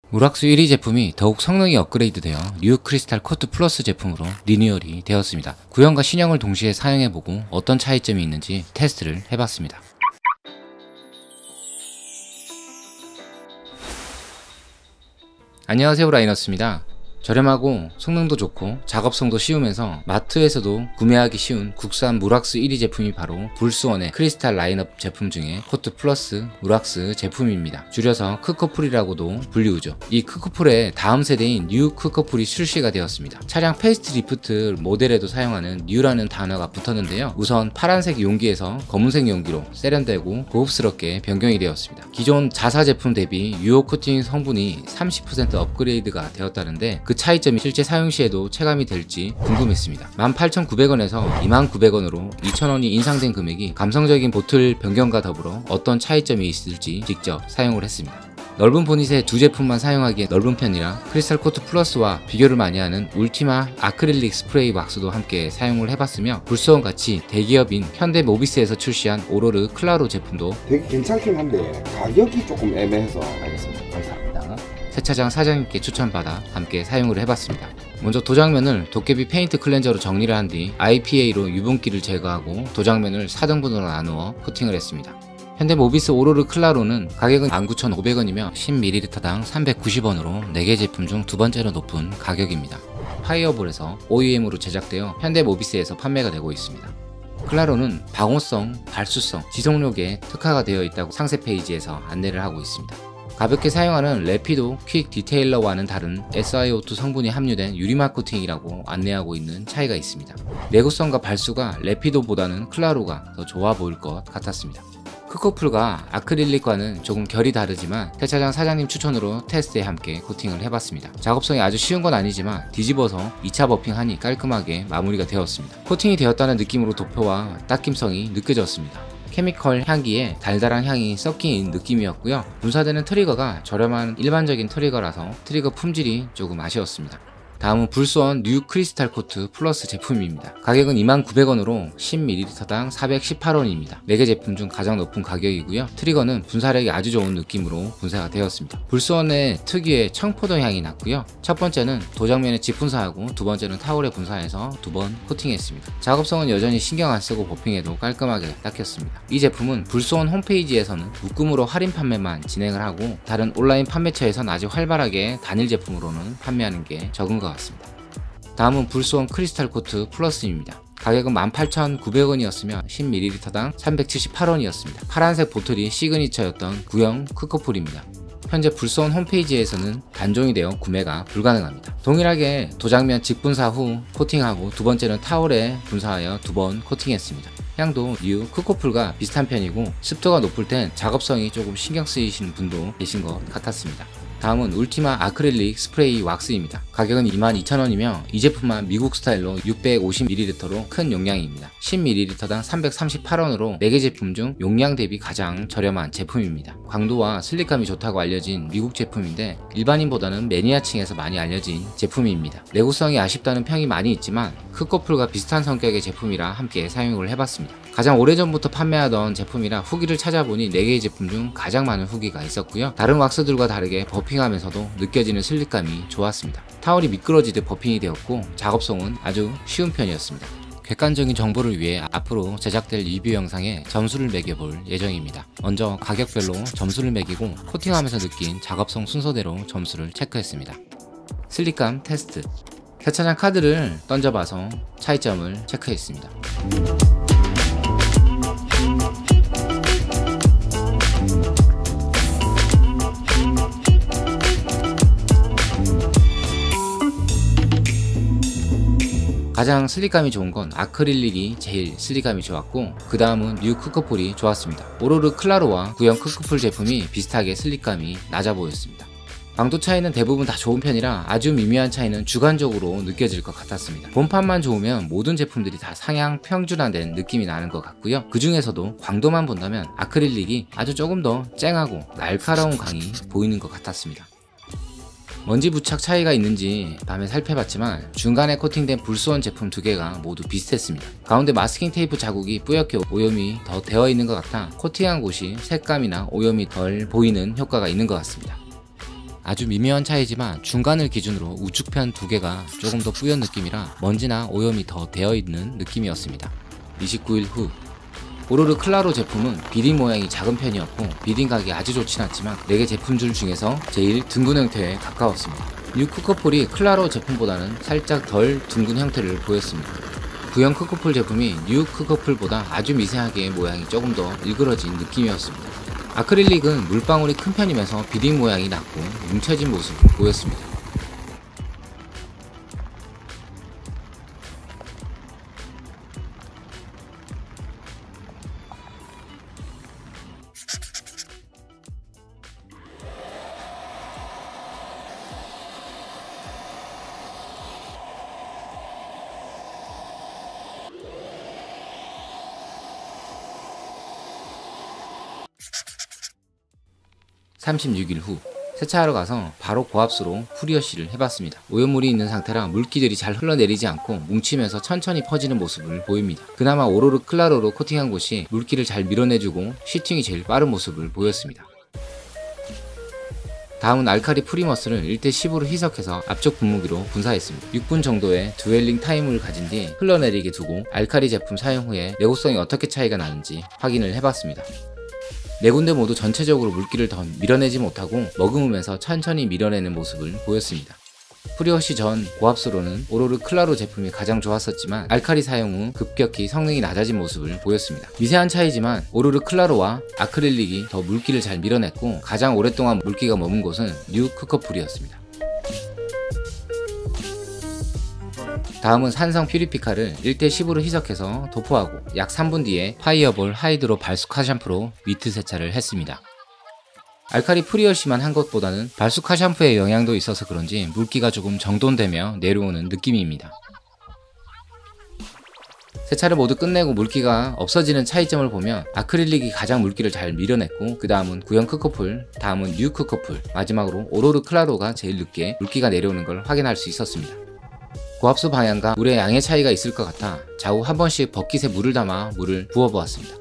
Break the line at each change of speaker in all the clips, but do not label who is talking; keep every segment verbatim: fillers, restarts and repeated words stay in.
우락스 일 위 제품이 더욱 성능이 업그레이드되어 뉴 크리스탈 코트 플러스 제품으로 리뉴얼이 되었습니다. 구형과 신형을 동시에 사용해보고 어떤 차이점이 있는지 테스트를 해봤습니다. 안녕하세요, 라이너스입니다. 저렴하고 성능도 좋고 작업성도 쉬우면서 마트에서도 구매하기 쉬운 국산 우락스 일 위 제품이 바로 불스원의 크리스탈 라인업 제품 중에 코트 플러스 우락스 제품입니다. 줄여서 크커플이라고도 불리우죠. 이 크커플의 다음 세대인 뉴 크커플이 출시가 되었습니다. 차량 페이스트 리프트 모델에도 사용하는 뉴라는 단어가 붙었는데요. 우선 파란색 용기에서 검은색 용기로 세련되고 고급스럽게 변경이 되었습니다. 기존 자사 제품 대비 유효 코팅 성분이 삼십 퍼센트 업그레이드가 되었다는데 그 차이점이 실제 사용 시에도 체감이 될지 궁금했습니다. 만 팔천구백 원에서 이만 구백 원으로 이천 원이 인상된 금액이 감성적인 보틀 변경과 더불어 어떤 차이점이 있을지 직접 사용을 했습니다. 넓은 보닛에 두 제품만 사용하기에 넓은 편이라 크리스탈 코트 플러스와 비교를 많이 하는 울티마 아크릴릭 스프레이 왁스도 함께 사용을 해봤으며 불스원 같이 대기업인 현대 모비스에서 출시한 오로르 클라로 제품도
되게 괜찮긴 한데 가격이 조금 애매해서.
알겠습니다. 감사합니다. 세차장 사장님께 추천받아 함께 사용을 해봤습니다. 먼저 도장면을 도깨비 페인트 클렌저로 정리를 한 뒤 아이피에이로 유분기를 제거하고 도장면을 사 등분으로 나누어 코팅을 했습니다. 현대 모비스 오로르 클라로는 가격은 만 구천오백 원이며 십 밀리리터당 삼백구십 원으로 네 개 제품 중 두 번째로 높은 가격입니다. 파이어볼에서 오이엠으로 제작되어 현대 모비스에서 판매가 되고 있습니다. 클라로는 방호성, 발수성, 지속력에 특화가 되어 있다고 상세 페이지에서 안내를 하고 있습니다. 가볍게 사용하는 레피도 퀵 디테일러와는 다른 에스아이오 투 성분이 함유된 유리막 코팅이라고 안내하고 있는 차이가 있습니다. 내구성과 발수가 레피도보다는 클라로가 더 좋아 보일 것 같았습니다. 크커플과 아크릴릭과는 조금 결이 다르지만 세차장 사장님 추천으로 테스트에 함께 코팅을 해봤습니다. 작업성이 아주 쉬운 건 아니지만 뒤집어서 이 차 버핑하니 깔끔하게 마무리가 되었습니다. 코팅이 되었다는 느낌으로 도표와 닦임성이 느껴졌습니다. 케미컬 향기에 달달한 향이 섞인 느낌이었고요. 분사되는 트리거가 저렴한 일반적인 트리거라서 트리거 품질이 조금 아쉬웠습니다. 다음은 불스원 뉴 크리스탈 코트 플러스 제품입니다. 가격은 이만 구백 원으로 십 밀리리터당 사백십팔 원입니다. 네 개 제품 중 가장 높은 가격이고요. 트리거는 분사력이 아주 좋은 느낌으로 분사가 되었습니다. 불스원의 특유의 청포도 향이 났고요. 첫 번째는 도장면에 직분사하고 두 번째는 타올에 분사해서 두 번 코팅했습니다. 작업성은 여전히 신경 안 쓰고 버핑해도 깔끔하게 닦였습니다. 이 제품은 불스원 홈페이지에서는 묶음으로 할인 판매만 진행을 하고 다른 온라인 판매처에선 아주 활발하게 단일 제품으로는 판매하는 게 적은 것 같습니다. 다음은 불스원 크리스탈 코트 플러스입니다. 가격은 만 팔천구백 원이었으며 십 밀리리터당 삼백칠십팔 원이었습니다. 파란색 보틀이 시그니처였던 구형 크커플입니다. 현재 불스원 홈페이지에서는 단종이 되어 구매가 불가능합니다. 동일하게 도장면 직분사 후 코팅하고 두 번째는 타올에 분사하여 두 번 코팅했습니다. 향도 뉴 크커플과 비슷한 편이고 습도가 높을 땐 작업성이 조금 신경 쓰이시는 분도 계신 것 같았습니다. 다음은 울티마 아크릴릭 스프레이 왁스입니다. 가격은 이만 이천 원이며 이 제품만 미국 스타일로 육백오십 밀리리터로 큰 용량입니다. 십 밀리리터당 삼백삼십팔 원으로 네 개 제품 중 용량 대비 가장 저렴한 제품입니다. 광도와 슬릭감이 좋다고 알려진 미국 제품인데 일반인보다는 매니아층에서 많이 알려진 제품입니다. 내구성이 아쉽다는 평이 많이 있지만 크커플과 비슷한 성격의 제품이라 함께 사용을 해봤습니다. 가장 오래전부터 판매하던 제품이라 후기를 찾아보니 네 개의 제품 중 가장 많은 후기가 있었고요. 다른 왁스들과 다르게 버핑하면서도 느껴지는 슬릭감이 좋았습니다. 타월이 미끄러지듯 버핑이 되었고 작업성은 아주 쉬운 편이었습니다. 객관적인 정보를 위해 앞으로 제작될 리뷰 영상에 점수를 매겨볼 예정입니다. 먼저 가격별로 점수를 매기고 코팅하면서 느낀 작업성 순서대로 점수를 체크했습니다. 슬릭감 테스트. 세차장 카드를 던져봐서 차이점을 체크했습니다. 가장 슬릭감이 좋은 건 아크릴릭이 제일 슬릭감이 좋았고 그 다음은 뉴 크커플이 좋았습니다. 오로르 클라로와 구형 크커플 제품이 비슷하게 슬릭감이 낮아 보였습니다. 강도 차이는 대부분 다 좋은 편이라 아주 미미한 차이는 주관적으로 느껴질 것 같았습니다. 본판만 좋으면 모든 제품들이 다 상향 평준화된 느낌이 나는 것 같고요. 그 중에서도 광도만 본다면 아크릴릭이 아주 조금 더 쨍하고 날카로운 강이 보이는 것 같았습니다. 먼지 부착 차이가 있는지 밤에 살펴봤지만 중간에 코팅된 불스원 제품 두 개가 모두 비슷했습니다. 가운데 마스킹 테이프 자국이 뿌옇게 오염이 더 되어 있는 것 같아 코팅한 곳이 색감이나 오염이 덜 보이는 효과가 있는 것 같습니다. 아주 미묘한 차이지만 중간을 기준으로 우측편 두 개가 조금 더 뿌연 느낌이라 먼지나 오염이 더 되어있는 느낌이었습니다. 이십구 일 후 오로르 클라로 제품은 비딩 모양이 작은 편이었고 비딩각이 아주 좋진 않지만 네 개 제품줄 중에서 제일 둥근 형태에 가까웠습니다. 뉴 쿠커폴이 클라로 제품보다는 살짝 덜 둥근 형태를 보였습니다. 구형 쿠커폴 제품이 뉴 쿠커폴보다 아주 미세하게 모양이 조금 더 일그러진 느낌이었습니다. 아크릴릭은 물방울이 큰 편이면서 비딩 모양이 낮고 뭉쳐진 모습을 보였습니다. 삼십육 일 후 세차하러 가서 바로 고압수로 프리워시를 해봤습니다. 오염물이 있는 상태라 물기들이 잘 흘러내리지 않고 뭉치면서 천천히 퍼지는 모습을 보입니다. 그나마 오로르 클라로로 코팅한 곳이 물기를 잘 밀어내주고 시팅이 제일 빠른 모습을 보였습니다. 다음은 알카리 프리머스를 일 대 십으로 희석해서 앞쪽 분무기로 분사했습니다. 육 분 정도의 듀엘링 타임을 가진 뒤 흘러내리게 두고 알카리 제품 사용 후에 내구성이 어떻게 차이가 나는지 확인을 해봤습니다. 네 군데 모두 전체적으로 물기를 더 밀어내지 못하고 머금으면서 천천히 밀어내는 모습을 보였습니다. 프리워시 전 고압수로는 오로르 클라로 제품이 가장 좋았었지만 알카리 사용 후 급격히 성능이 낮아진 모습을 보였습니다. 미세한 차이지만 오로르 클라로와 아크릴릭이 더 물기를 잘 밀어냈고 가장 오랫동안 물기가 머문 곳은 뉴 쿠커풀이었습니다. 다음은 산성 퓨리피카를 일 대 십으로 희석해서 도포하고 약 삼 분 뒤에 파이어볼 하이드로 발수카 샴푸로 미트 세차를 했습니다. 알카리 프리워시만 한 것보다는 발수카 샴푸의 영향도 있어서 그런지 물기가 조금 정돈되며 내려오는 느낌입니다. 세차를 모두 끝내고 물기가 없어지는 차이점을 보면 아크릴릭이 가장 물기를 잘 밀어냈고 그 다음은 구형 쿠커풀, 다음은 뉴 쿠커풀, 마지막으로 오로르 클라로가 제일 늦게 물기가 내려오는 걸 확인할 수 있었습니다. 고압수 방향과 물의 양의 차이가 있을 것 같아 좌우 한 번씩 버킷에 물을 담아 물을 부어보았습니다.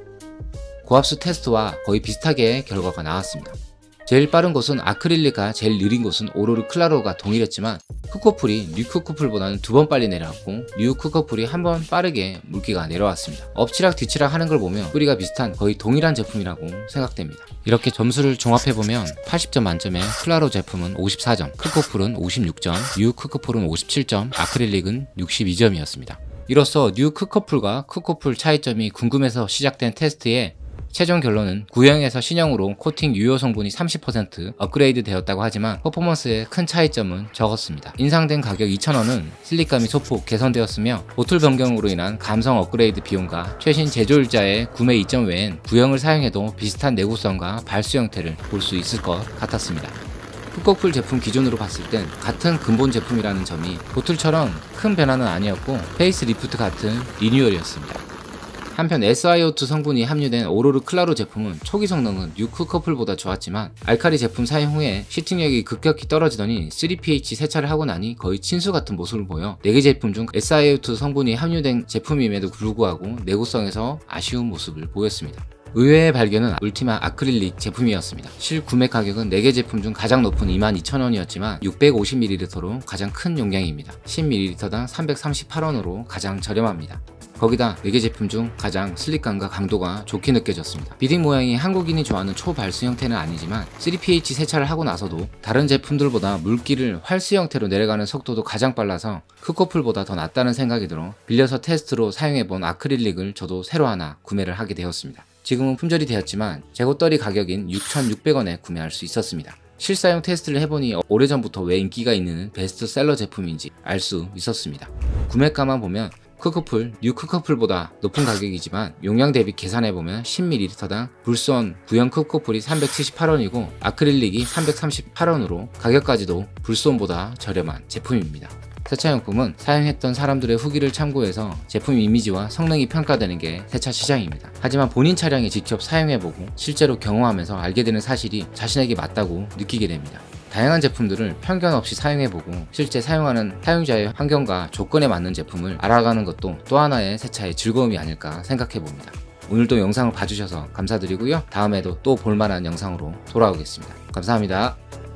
고압수 테스트와 거의 비슷하게 결과가 나왔습니다. 제일 빠른 곳은 아크릴릭과 제일 느린 곳은 오로르 클라로가 동일했지만 쿠커풀이 뉴 쿠커풀보다는 두 번 빨리 내려왔고 뉴 쿠커풀이 한 번 빠르게 물기가 내려왔습니다. 엎치락 뒤치락 하는 걸 보면 뿌리가 비슷한 거의 동일한 제품이라고 생각됩니다. 이렇게 점수를 종합해보면 팔십 점 만점에 클라로 제품은 오십사 점, 쿠커풀은 오십육 점, 뉴 쿠커풀은 오십칠 점, 아크릴릭은 육십이 점이었습니다. 이로써 뉴 쿠커풀과 쿠커풀 차이점이 궁금해서 시작된 테스트에 최종 결론은 구형에서 신형으로 코팅 유효 성분이 삼십 퍼센트 업그레이드 되었다고 하지만 퍼포먼스의 큰 차이점은 적었습니다. 인상된 가격 이천 원은 슬릭감이 소폭 개선되었으며 보틀 변경으로 인한 감성 업그레이드 비용과 최신 제조일자의 구매 이점 외엔 구형을 사용해도 비슷한 내구성과 발수 형태를 볼 수 있을 것 같았습니다. 쿠커풀 제품 기준으로 봤을 땐 같은 근본 제품이라는 점이 보틀처럼 큰 변화는 아니었고 페이스리프트 같은 리뉴얼이었습니다. 한편 에스 아이 오 투 성분이 함유된 오로르 클라로 제품은 초기 성능은 뉴 쿠커풀보다 좋았지만 알카리 제품 사용 후에 시팅력이 급격히 떨어지더니 쓰리 피 에이치 세차를 하고 나니 거의 친수 같은 모습을 보여 네 개 제품 중 에스 아이 오 투 성분이 함유된 제품임에도 불구하고 내구성에서 아쉬운 모습을 보였습니다. 의외의 발견은 울티마 아크릴릭 제품이었습니다. 실구매 가격은 네 개 제품 중 가장 높은 이만 이천 원이었지만 육백오십 밀리리터로 가장 큰 용량입니다. 십 밀리리터당 삼백삼십팔 원으로 가장 저렴합니다. 거기다 네 개 제품 중 가장 슬릭감과 강도가 좋게 느껴졌습니다. 비딩 모양이 한국인이 좋아하는 초발수 형태는 아니지만 쓰리 피 에이치 세차를 하고 나서도 다른 제품들보다 물기를 활수 형태로 내려가는 속도도 가장 빨라서 쿠커풀보다 더 낫다는 생각이 들어 빌려서 테스트로 사용해본 아크릴릭을 저도 새로 하나 구매를 하게 되었습니다. 지금은 품절이 되었지만 재고떨이 가격인 육천육백 원에 구매할 수 있었습니다. 실사용 테스트를 해보니 오래전부터 왜 인기가 있는 베스트셀러 제품인지 알 수 있었습니다. 구매가만 보면 쿠커풀, 뉴 쿠커풀보다 높은 가격이지만 용량 대비 계산해보면 십 밀리리터당 불수원 구형 쿠커풀이 삼백칠십팔 원이고 아크릴릭이 삼백삼십팔 원으로 가격까지도 불수원보다 저렴한 제품입니다. 세차용품은 사용했던 사람들의 후기를 참고해서 제품 이미지와 성능이 평가되는 게 세차 시장입니다. 하지만 본인 차량에 직접 사용해보고 실제로 경험하면서 알게 되는 사실이 자신에게 맞다고 느끼게 됩니다. 다양한 제품들을 편견 없이 사용해보고 실제 사용하는 사용자의 환경과 조건에 맞는 제품을 알아가는 것도 또 하나의 세차의 즐거움이 아닐까 생각해봅니다. 오늘도 영상을 봐주셔서 감사드리고요. 다음에도 또 볼만한 영상으로 돌아오겠습니다. 감사합니다.